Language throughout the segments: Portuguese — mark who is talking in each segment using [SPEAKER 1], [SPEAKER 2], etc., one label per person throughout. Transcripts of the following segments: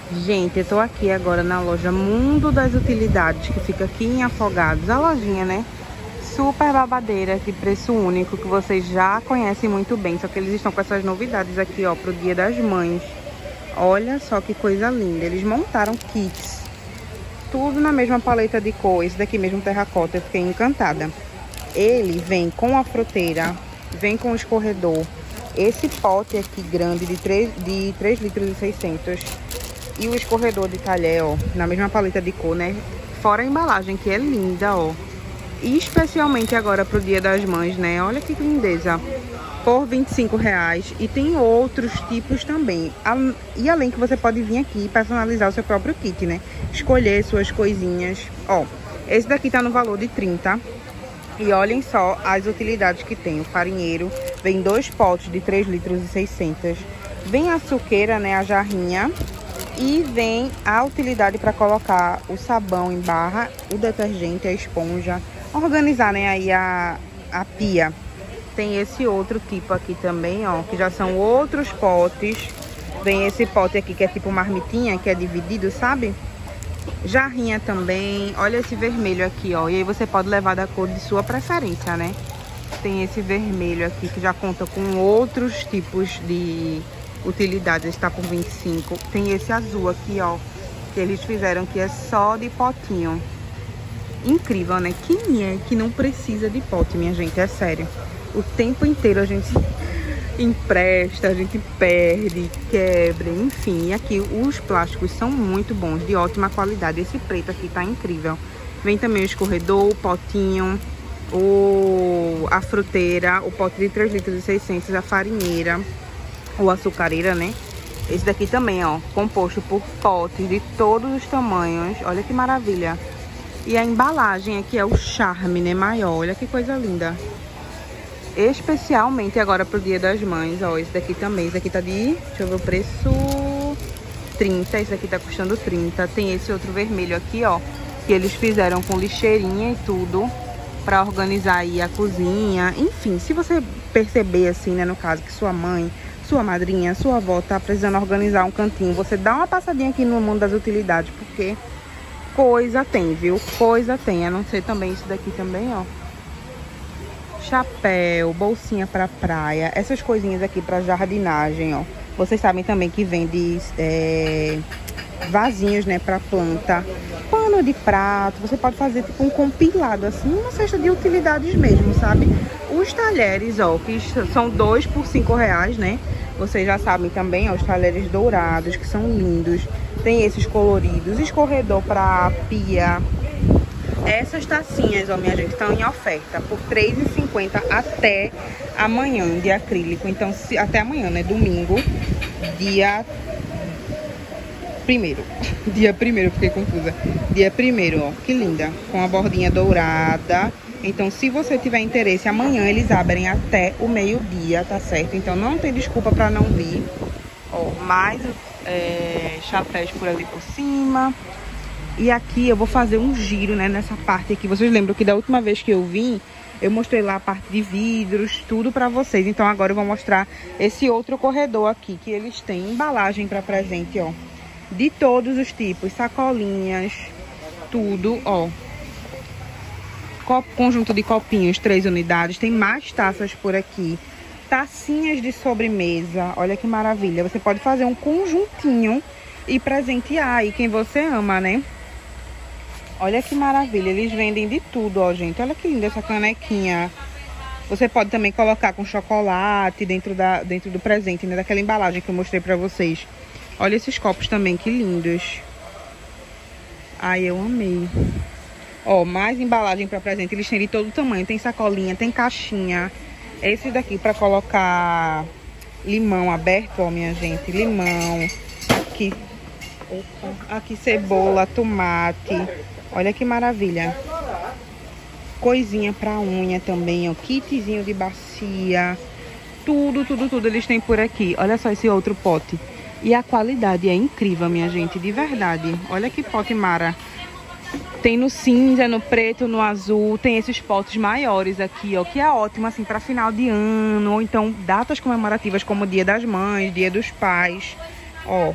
[SPEAKER 1] Gente, eu tô aqui agora na loja Mundo das Utilidades, que fica aqui em Afogados. A lojinha, né? Super babadeira, de preço único, que vocês já conhecem muito bem. Só que eles estão com essas novidades aqui, ó, pro Dia das Mães. Olha só que coisa linda. Eles montaram kits. Tudo na mesma paleta de cor. Esse daqui mesmo, terracota, eu fiquei encantada. Ele vem com a fruteira, vem com o escorredor. Esse pote aqui grande de 3 litros e 600. E o escorredor de talher, ó, na mesma paleta de cor, né? Fora a embalagem, que é linda, ó. E especialmente agora pro Dia das Mães, né? Olha que lindeza. Por R$25. E tem outros tipos também. E além que você pode vir aqui e personalizar o seu próprio kit, né? Escolher suas coisinhas. Ó, esse daqui tá no valor de 30. E olhem só as utilidades que tem. O farinheiro vem 2 potes de 3 litros e 600. Vem a suqueira, né? A jarrinha. E vem a utilidade para colocar o sabão em barra, o detergente, a esponja. Organizar, né, aí a pia. Tem esse outro tipo aqui também, ó, que já são outros potes. Vem esse pote aqui que é tipo marmitinha, que é dividido, sabe? Jarrinha também. Olha esse vermelho aqui, ó. E aí você pode levar da cor de sua preferência, né? Tem esse vermelho aqui que já conta com outros tipos de utilidades. Está por 25. Tem esse azul aqui, ó, que eles fizeram que é só de potinho. Incrível, né? Quem é que não precisa de pote, minha gente? É sério. O tempo inteiro a gente empresta, a gente perde, quebra, enfim. E aqui os plásticos são muito bons, de ótima qualidade. Esse preto aqui tá incrível. Vem também o escorredor, o potinho, a fruteira, o pote de 3 litros e 600, a farinheira, ou açucareira, né? Esse daqui também, ó, composto por potes de todos os tamanhos. Olha que maravilha. E a embalagem aqui é o charme, né, maior. Olha que coisa linda. Especialmente agora pro Dia das Mães, ó, esse daqui também. Esse daqui tá de, deixa eu ver o preço, 30. Esse daqui tá custando 30. Tem esse outro vermelho aqui, ó, que eles fizeram com lixeirinha e tudo, pra organizar aí a cozinha. Enfim, se você perceber assim, né, no caso, que sua mãe, sua madrinha, sua avó tá precisando organizar um cantinho, você dá uma passadinha aqui no Mundo das Utilidades, porque coisa tem, viu? Coisa tem. A não ser também isso daqui também, ó. Chapéu, bolsinha pra praia. Essas coisinhas aqui pra jardinagem, ó. Vocês sabem também que vende vasinhos, né, pra planta. Pano de prato. Você pode fazer tipo um compilado, assim, uma cesta de utilidades mesmo, sabe? Os talheres, ó, que são 2 por R$5, né? Vocês já sabem também, ó, os talheres dourados, que são lindos. Tem esses coloridos, escorredor para pia. Essas tacinhas, ó, minha gente, estão em oferta por R$3,50 até amanhã, de acrílico. Então, até amanhã, né? Domingo, dia 1º. Dia 1º, fiquei confusa. Dia 1º, ó, que linda. Com a bordinha dourada. Então, se você tiver interesse, amanhã eles abrem até o meio-dia, tá certo? Então, não tem desculpa para não vir. Ó, mais chapéus por ali por cima. E aqui eu vou fazer um giro, né, nessa parte aqui. Vocês lembram que da última vez que eu vim, eu mostrei lá a parte de vidros, tudo pra vocês. Então agora eu vou mostrar esse outro corredor aqui, que eles têm embalagem pra presente, ó. De todos os tipos, sacolinhas, tudo, ó. Conjunto de copinhos, 3 unidades. Tem mais taças por aqui. Tacinhas de sobremesa, olha que maravilha. Você pode fazer um conjuntinho e presentear aí quem você ama, né? Olha que maravilha, eles vendem de tudo, ó, gente. Olha que linda essa canequinha. Você pode também colocar com chocolate dentro do presente, né? Daquela embalagem que eu mostrei pra vocês. Olha esses copos também, que lindos. Ai, eu amei. Ó, mais embalagem pra presente. Eles têm de todo tamanho. Tem sacolinha, tem caixinha. Esse daqui pra colocar limão aberto, ó, minha gente. Limão. Aqui. Opa. Aqui cebola, tomate. Olha que maravilha. Coisinha pra unha também, ó. Kitzinho de bacia. Tudo, tudo, tudo eles têm por aqui. Olha só esse outro pote. E a qualidade é incrível, minha gente. De verdade. Olha que pote mara. Tem no cinza, no preto, no azul. Tem esses potes maiores aqui, ó. Que é ótimo, assim, pra final de ano. Ou então datas comemorativas como Dia das Mães, Dia dos Pais. Ó.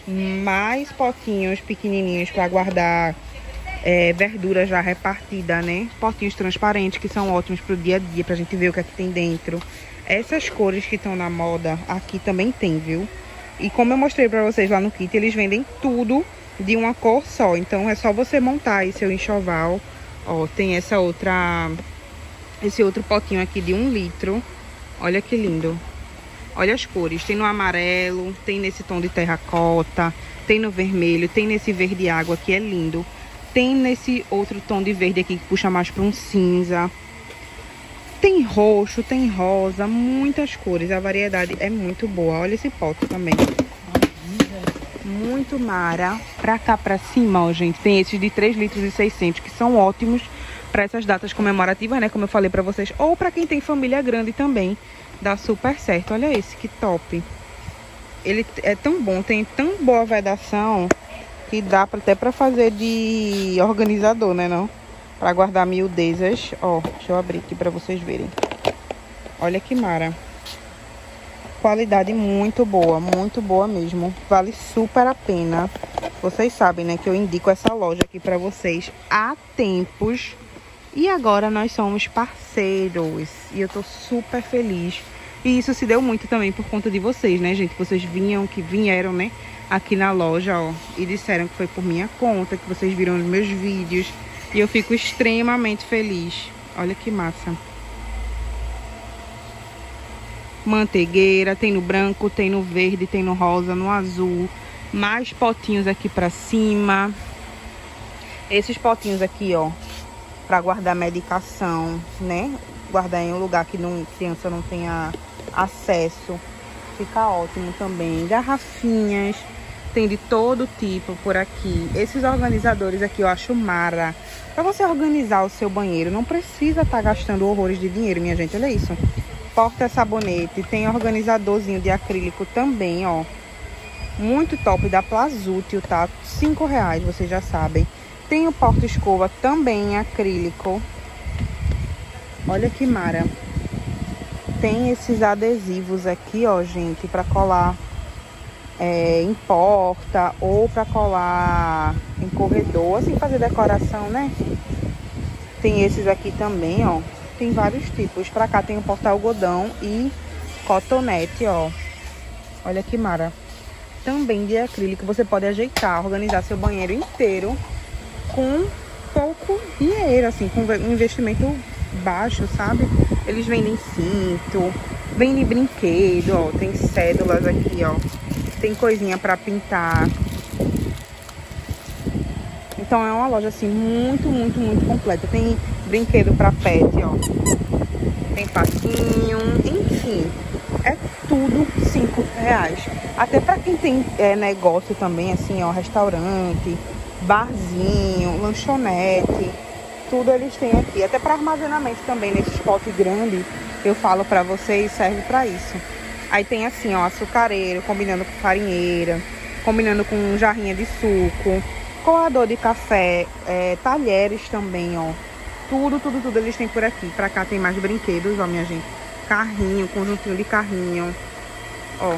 [SPEAKER 1] mais potinhos pequenininhos para guardar verdura já repartida, né? Potinhos transparentes que são ótimos pro dia a dia, pra gente ver o que é que tem dentro. Essas cores que estão na moda aqui também tem, viu? E como eu mostrei pra vocês lá no kit, eles vendem tudo de uma cor só. Então é só você montar aí seu enxoval. Ó, tem esse outro potinho aqui de 1 litro. Olha que lindo. Olha as cores. Tem no amarelo, tem nesse tom de terracota, tem no vermelho, tem nesse verde água que é lindo. Tem nesse outro tom de verde aqui que puxa mais para um cinza. Tem roxo, tem rosa, muitas cores. A variedade é muito boa. Olha esse pote também. Muito mara. Pra cá pra cima, ó, gente, tem esses de 3 litros e 600 que são ótimos para essas datas comemorativas, né? Como eu falei pra vocês. Ou pra quem tem família grande também. Dá super certo. Olha esse, que top. Ele é tão bom, tem tão boa vedação que dá até pra fazer de organizador, né, não? Pra guardar miudezas. Ó, deixa eu abrir aqui pra vocês verem. Olha que mara. Qualidade muito boa mesmo. Vale super a pena. Vocês sabem, né, que eu indico essa loja aqui pra vocês há tempos. E agora nós somos parceiros. E eu tô super feliz. E isso se deu muito também por conta de vocês, né, gente? Vocês vieram, né, aqui na loja, ó, e disseram que foi por minha conta, que vocês viram os meus vídeos. E eu fico extremamente feliz. Olha que massa. Manteigueira, tem no branco, tem no verde, tem no rosa, no azul. Mais potinhos aqui pra cima. Esses potinhos aqui, ó, pra guardar medicação, né? Guardar em um lugar que criança não tenha acesso. Fica ótimo também. Garrafinhas. Tem de todo tipo por aqui. Esses organizadores aqui eu acho mara. Pra você organizar o seu banheiro, não precisa estar gastando horrores de dinheiro, minha gente. Olha isso. Porta-sabonete. Tem organizadorzinho de acrílico também, ó. Muito top, da Plazútil, tá? R$5, vocês já sabem. Tem o porta-escova também em acrílico. Olha que mara. Tem esses adesivos aqui, ó, gente, pra colar em porta ou pra colar em corredor, assim, fazer decoração, né? Tem esses aqui também, ó. Tem vários tipos. Pra cá tem o porta-algodão e cotonete, ó. Olha que mara. Também de acrílico. Você pode ajeitar, organizar seu banheiro inteiro com pouco dinheiro, assim, com um investimento baixo, sabe? Eles vendem cinto, vendem brinquedo, ó. Tem cédulas aqui, ó. Tem coisinha pra pintar. Então é uma loja, assim, muito completa. Tem brinquedo pra pet, ó. Tem patinho, enfim. É tudo R$5. Até pra quem tem negócio também, assim, ó, restaurante, barzinho, lanchonete. Tudo eles têm aqui. Até para armazenamento também, nesses potes grandes, eu falo pra vocês, serve pra isso. Aí tem assim, ó, açucareiro, combinando com farinheira, combinando com jarrinha de suco, coador de café, talheres também, ó. Tudo eles têm por aqui. Pra cá tem mais brinquedos, ó, minha gente. Carrinho, conjuntinho de carrinho, ó.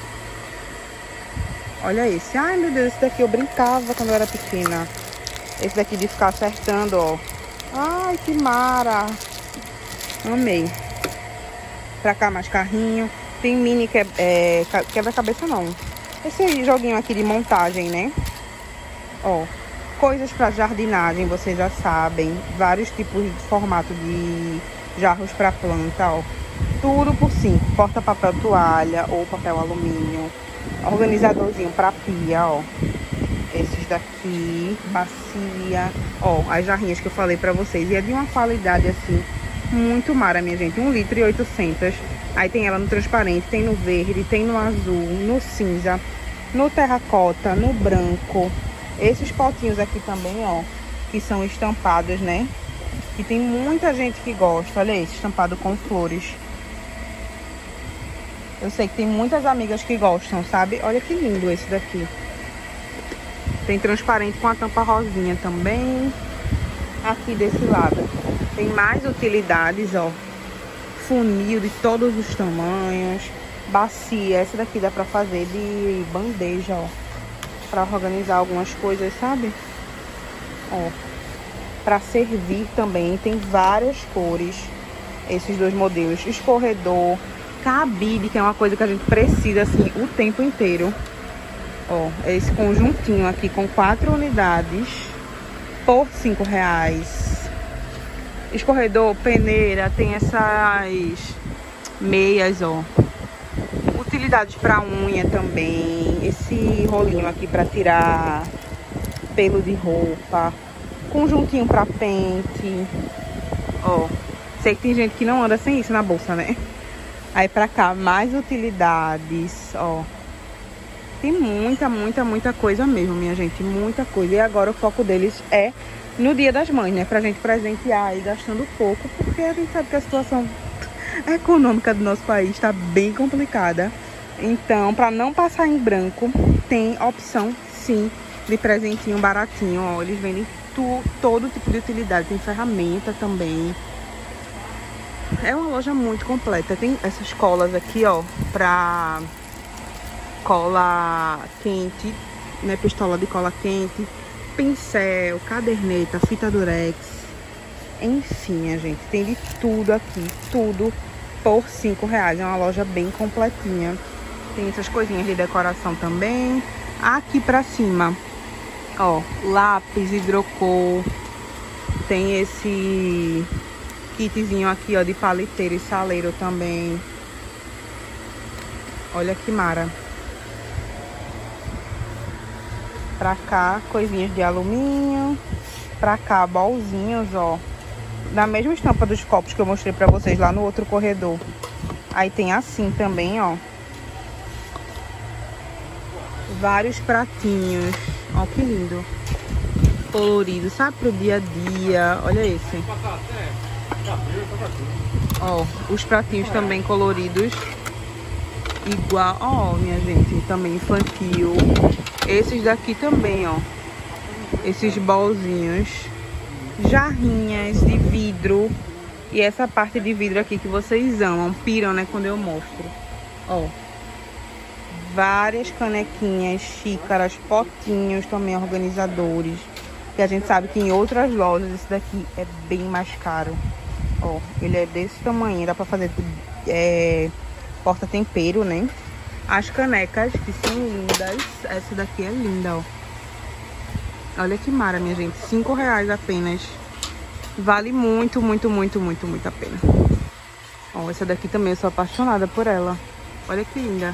[SPEAKER 1] Olha esse. Ai, meu Deus, esse daqui eu brincava quando eu era pequena. Esse daqui de ficar acertando, ó. Ai, que mara. Amei. Pra cá mais carrinho. Tem mini quebra-cabeça não. Esse joguinho aqui de montagem, né? Ó. Coisas pra jardinagem, vocês já sabem. Vários tipos de formato de jarros pra planta, ó. Tudo por 5. Porta papel toalha ou papel alumínio. Organizadorzinho pra pia, ó. Esses daqui, bacia, ó, as jarrinhas que eu falei pra vocês. E é de uma qualidade, assim, muito mara, minha gente. 1,8 litros. Aí tem ela no transparente, tem no verde, tem no azul, no cinza, no terracota, no branco. Esses potinhos aqui também, ó, que são estampados, né? E tem muita gente que gosta. Olha esse, estampado com flores. Eu sei que tem muitas amigas que gostam, sabe? Olha que lindo esse daqui. Tem transparente com a tampa rosinha também. Aqui desse lado. Tem mais utilidades, ó. Funil de todos os tamanhos. Bacia. Essa daqui dá pra fazer de bandeja, ó. pra organizar algumas coisas, sabe? Ó, pra servir também, tem várias cores. Esses dois modelos, escorredor, cabide, que é uma coisa que a gente precisa, assim, o tempo inteiro. Ó, esse conjuntinho aqui com 4 unidades por R$5. Escorredor, peneira, tem essas meias, ó. Utilidades para unha também. Esse rolinho aqui para tirar pelo de roupa. Conjuntinho para pente. Ó, sei que tem gente que não anda sem isso na bolsa, né? Aí pra cá, mais utilidades, ó. Tem muita coisa mesmo, minha gente. Muita coisa. E agora o foco deles é no Dia das Mães, né? Pra gente presentear aí gastando pouco. Porque a gente sabe que a situação econômica do nosso país tá bem complicada. Então, pra não passar em branco, tem opção, sim, de presentinho baratinho, ó. Eles vendem todo tipo de utilidade. Tem ferramenta também. É uma loja muito completa. Tem essas colas aqui, ó, pra cola quente, né? Pistola de cola quente, pincel, caderneta, fita durex. Enfim, a gente tem de tudo aqui, tudo por R$5. É uma loja bem completinha. Tem essas coisinhas de decoração também. Aqui pra cima, ó, lápis, hidrocor. Tem esse kitzinho aqui, ó, de paliteiro e saleiro também. Olha que mara. Pra cá, coisinhas de alumínio. Pra cá, bolzinhos, ó. Da mesma estampa dos copos que eu mostrei pra vocês lá no outro corredor. Aí tem assim também, ó. Vários pratinhos. Ó, que lindo. Colorido, sabe? Pro dia a dia. Olha esse. Ó, os pratinhos também coloridos. Igual, ó, minha gente, também infantil. Esses daqui também, ó. Esses bolzinhos. Jarrinhas de vidro. E essa parte de vidro aqui que vocês amam, piram, né, quando eu mostro. Ó. Várias canequinhas, xícaras, potinhos também, organizadores. Que a gente sabe que em outras lojas esse daqui é bem mais caro. Ó, ele é desse tamanho, dá pra fazer porta-tempero, né? As canecas, que são lindas. Essa daqui é linda, ó. Olha que mara, minha gente. R$5 apenas. Vale muito a pena. Ó, essa daqui também eu sou apaixonada por ela. Olha que linda.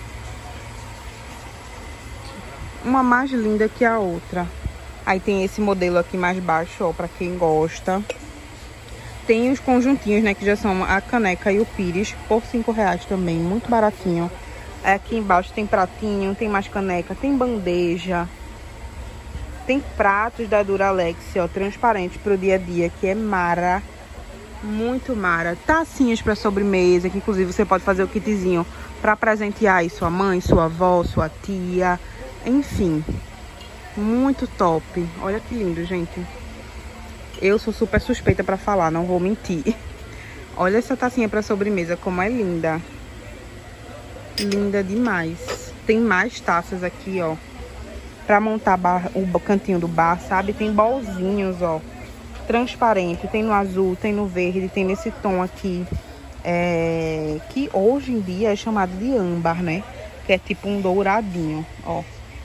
[SPEAKER 1] Uma mais linda que a outra. Aí tem esse modelo aqui mais baixo, ó, pra quem gosta. Tem os conjuntinhos, né, que já são a caneca e o pires, por R$5 também, muito baratinho. Aqui embaixo tem pratinho, tem mais caneca, tem bandeja. Tem pratos da Duralex, ó, transparentes pro dia a dia, que é mara. Muito mara. Tacinhas pra sobremesa, que inclusive você pode fazer o kitzinho pra presentear aí sua mãe, sua avó, sua tia. Enfim, muito top. Olha que lindo, gente. Eu sou super suspeita pra falar, não vou mentir. Olha essa tacinha pra sobremesa, como é linda. Linda demais. Tem mais taças aqui, ó. Pra montar o cantinho do bar, sabe? Tem bolzinhos, ó. Transparente. Tem no azul, tem no verde, tem nesse tom aqui. Que hoje em dia é chamado de âmbar, né? Que é tipo um douradinho, ó.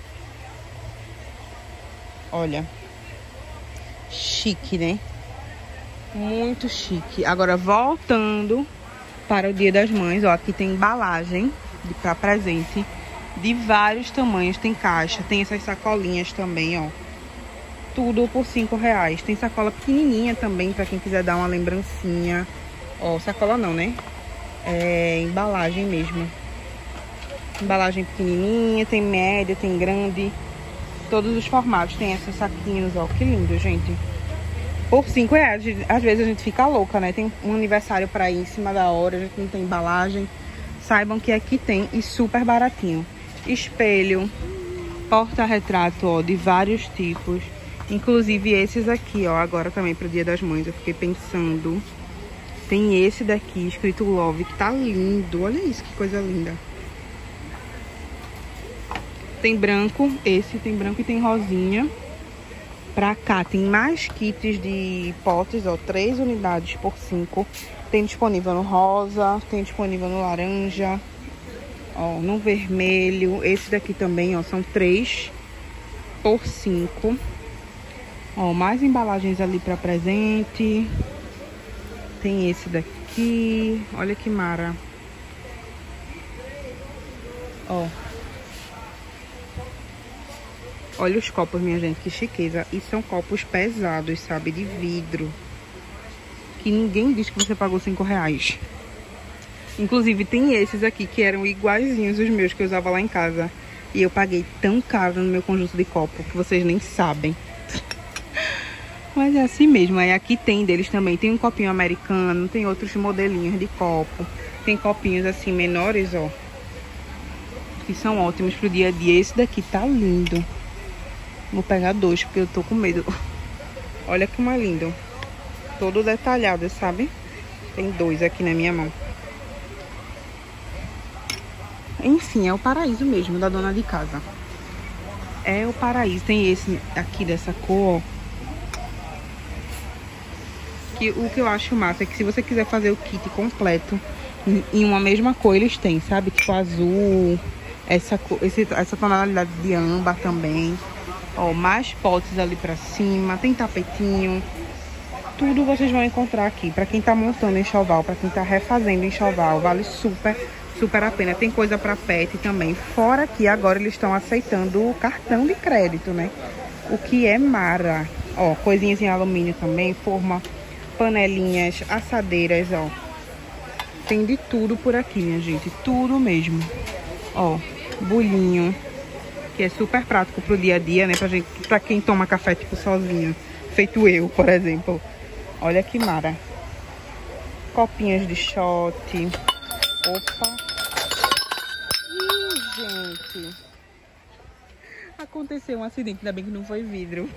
[SPEAKER 1] Olha. Chique, né? Muito chique. Agora, voltando para o Dia das Mães, ó. Aqui tem embalagem para presente de vários tamanhos. Tem caixa, tem essas sacolinhas também, ó. Tudo por R$5. Tem sacola pequenininha também, para quem quiser dar uma lembrancinha. Ó, sacola não, né? É embalagem mesmo. Embalagem pequenininha, tem média, tem grande. Todos os formatos. Tem esses saquinhos, ó. Que lindo, gente. Por R$5. Às vezes a gente fica louca, né? Tem um aniversário pra ir em cima da hora. A gente não tem embalagem. Saibam que aqui tem e super baratinho. Espelho. Porta-retrato, ó. De vários tipos. Inclusive esses aqui, ó. Agora também pro Dia das Mães. Eu fiquei pensando. Tem esse daqui, escrito Love, que tá lindo. Olha isso, que coisa linda. Tem branco, esse tem branco e tem rosinha. Pra cá tem mais kits de potes, ó, 3 unidades por 5. Tem disponível no rosa, tem disponível no laranja, ó, no vermelho. Esse daqui também, ó, são 3 por 5. Ó, mais embalagens ali pra presente. Tem esse daqui, olha que mara. Ó. Olha os copos, minha gente, que chiqueza. E são copos pesados, sabe? De vidro. Que ninguém diz que você pagou R$5. Inclusive, tem esses aqui que eram iguaizinhos os meus que eu usava lá em casa. E eu paguei tão caro no meu conjunto de copo que vocês nem sabem. Mas é assim mesmo. Aí aqui tem deles também. Tem um copinho americano, tem outros modelinhos de copo. Tem copinhos assim menores, ó. Que são ótimos pro dia a dia. Esse daqui tá lindo. Vou pegar 2 porque eu tô com medo. Olha que mais lindo. Todo detalhado, sabe? Tem 2 aqui na minha mão. Enfim, é o paraíso mesmo da dona de casa. É o paraíso. Tem esse aqui dessa cor, ó. Que o que eu acho massa é que se você quiser fazer o kit completo em uma mesma cor, eles têm, sabe? Tipo azul, essa tonalidade de âmbar também. Ó, mais potes ali pra cima, tem tapetinho. Tudo vocês vão encontrar aqui. Pra quem tá montando enxoval, pra quem tá refazendo enxoval, vale super a pena. Tem coisa pra pet também. Fora que agora eles estão aceitando o cartão de crédito, né? O que é mara. Ó, coisinhas em alumínio também, forma, panelinhas, assadeiras, ó. Tem de tudo por aqui, minha gente. Tudo mesmo. Ó, bolinho. Que é super prático pro dia a dia, né? Pra quem toma café, tipo, sozinho. Feito eu, por exemplo. Olha que mara. Copinhas de shot. Opa. Ih, gente. Aconteceu um acidente, ainda bem que não foi vidro.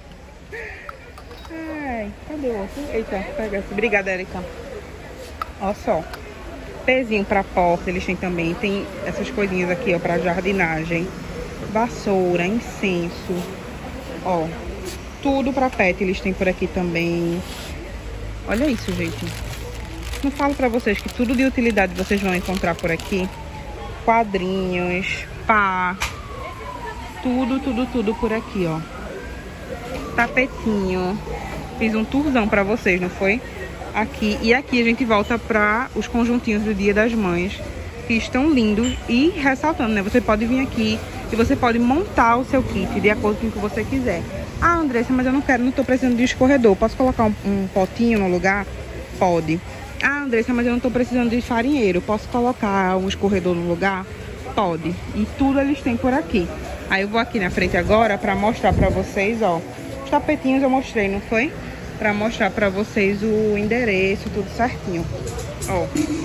[SPEAKER 1] Ai, cadê o outro? Eita, pega esse. Obrigada, Erika. Olha só. Pezinho pra porta, eles têm também. Tem essas coisinhas aqui, ó, pra jardinagem. Vassoura, incenso, ó, tudo pra pet eles têm por aqui também. Olha isso, gente. Não falo pra vocês que tudo de utilidade vocês vão encontrar por aqui. Quadrinhos, pá, tudo por aqui, ó. Tapetinho. Fiz um tourzão pra vocês, não foi? Aqui, e aqui a gente volta pra os conjuntinhos do Dia das Mães, que estão lindos e ressaltando, né? Você pode vir aqui e você pode montar o seu kit de acordo com o que você quiser. Ah, Andressa, mas eu não tô precisando de escorredor. Posso colocar um potinho no lugar? Pode. Ah, Andressa, mas eu não tô precisando de farinheiro. Posso colocar um escorredor no lugar? Pode. E tudo eles têm por aqui. Aí eu vou aqui na frente agora pra mostrar pra vocês, ó. Os tapetinhos eu mostrei, não foi? Pra mostrar pra vocês o endereço, tudo certinho. Ó.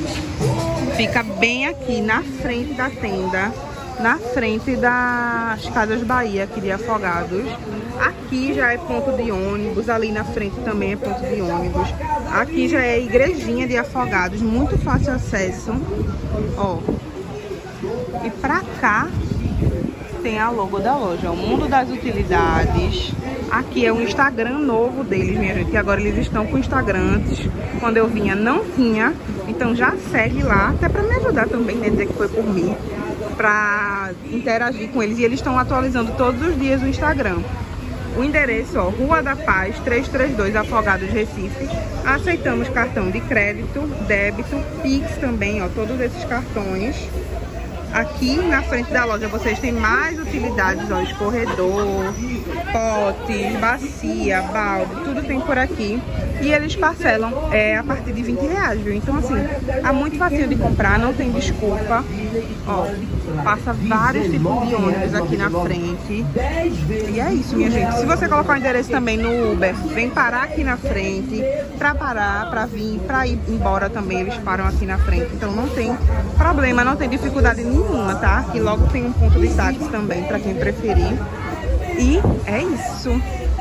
[SPEAKER 1] Fica bem aqui na frente da tenda, na frente das Casas Bahia, aqui de Afogados. Aqui já é ponto de ônibus, ali na frente também é ponto de ônibus. Aqui já é igrejinha de Afogados, muito fácil acesso. Ó. E pra cá tem a logo da loja, o Mundo das Utilidades. Aqui é o Instagram novo deles, minha gente, que agora eles estão com o Instagram. Antes, quando eu vinha, não tinha. Então já segue lá, até pra me ajudar também, né, dizer que foi por mim, pra interagir com eles. E eles estão atualizando todos os dias o Instagram. O endereço, ó, Rua da Paz, 332, Afogados, Recife. Aceitamos cartão de crédito, débito, Pix também, ó, todos esses cartões. Aqui na frente da loja vocês têm mais utilidades, ó, escorredor, potes, bacia, balde, tudo tem por aqui. E eles parcelam a partir de R$20, viu? Então assim, tá muito fácil de comprar, não tem desculpa. Ó, passa vários tipos de ônibus aqui na frente. E é isso, minha gente. Se você colocar o endereço também no Uber, vem parar aqui na frente. Pra parar, pra vir, pra ir embora também, eles param aqui na frente. Então não tem problema, não tem dificuldade nenhuma, tá? E logo tem um ponto de táxi também, pra quem preferir. E é isso.